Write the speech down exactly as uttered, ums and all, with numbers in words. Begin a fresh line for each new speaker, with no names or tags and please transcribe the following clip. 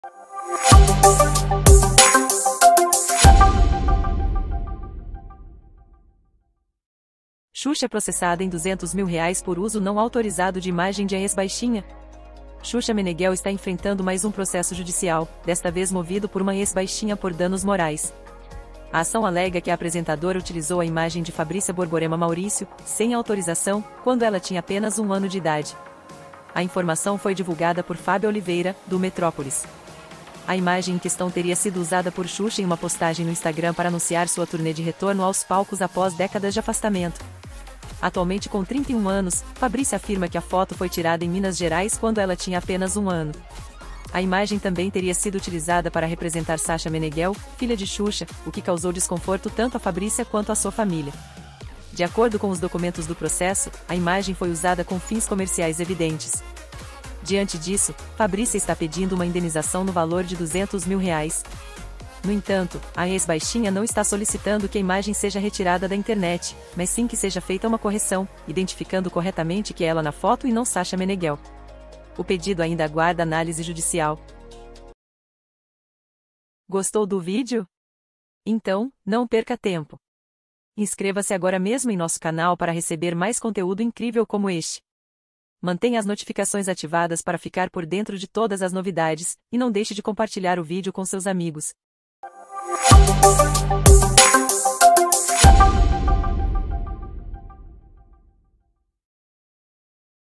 Xuxa é processada em duzentos mil reais por uso não autorizado de imagem de ex-baixinha. Xuxa Meneghel está enfrentando mais um processo judicial, desta vez movido por uma ex-baixinha por danos morais. A ação alega que a apresentadora utilizou a imagem de Fabrícia Borborema Maurício, sem autorização, quando ela tinha apenas um ano de idade. A informação foi divulgada por Fábio Oliveira, do Metrópolis. A imagem em questão teria sido usada por Xuxa em uma postagem no Instagram para anunciar sua turnê de retorno aos palcos após décadas de afastamento. Atualmente com trinta e um anos, Fabrícia afirma que a foto foi tirada em Minas Gerais quando ela tinha apenas um ano. A imagem também teria sido utilizada para representar Sasha Meneghel, filha de Xuxa, o que causou desconforto tanto a Fabrícia quanto à sua família. De acordo com os documentos do processo, a imagem foi usada com fins comerciais evidentes. Diante disso, Fabrícia está pedindo uma indenização no valor de duzentos mil reais. No entanto, a ex-baixinha não está solicitando que a imagem seja retirada da internet, mas sim que seja feita uma correção, identificando corretamente que é ela na foto e não Sasha Meneghel. O pedido ainda aguarda análise judicial. Gostou do vídeo? Então, não perca tempo. Inscreva-se agora mesmo em nosso canal para receber mais conteúdo incrível como este. Mantenha as notificações ativadas para ficar por dentro de todas as novidades, e não deixe de compartilhar o vídeo com seus amigos.